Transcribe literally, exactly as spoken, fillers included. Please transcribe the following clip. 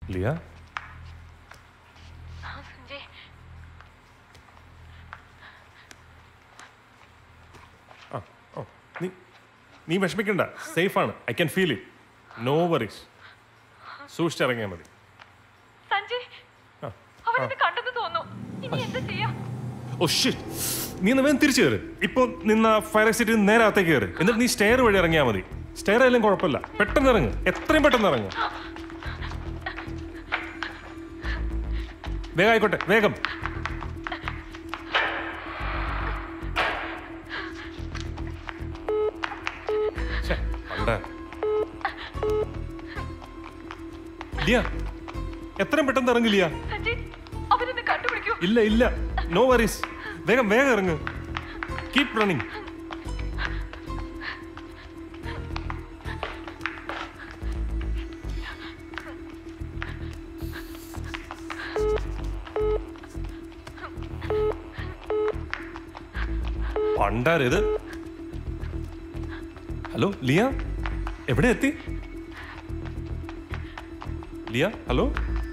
ലിയ നീ വിഷമിക്കണ്ട, സേഫാണ്. I can feel it. No worries. സൂക്ഷിച്ചിറങ്ങിയാൽ മതി. ഓ ഷിറ്റ്, നീ ഒന്ന് വേഗം തിരിച്ചു കയറി. ഇപ്പൊ നിന്ന ഫയർ എക്സിറ്റ് നേരെ അകത്തേക്ക് കയറി. എന്നിട്ട് നീ സ്റ്റെയർ വഴി ഇറങ്ങിയാൽ മതി. സ്റ്റെയർ ആയാലും കുഴപ്പമില്ല. പെട്ടെന്ന് ഇറങ്ങ്, എത്രയും പെട്ടെന്ന് ഇറങ്ങും. വേഗം ആയിക്കോട്ടെ, വേഗം. ലിയ, എത്രയും പെട്ടെന്ന് ഇറങ്ങില്ല. ഇല്ല ഇല്ല, നോ വറീസ്. വേഗം വേഗം ഇറങ്ങ്. Keep running. പണ്ടാരത്. ഹലോ ലിയ, എവിടെ എത്തി? ലിയ, ഹലോ.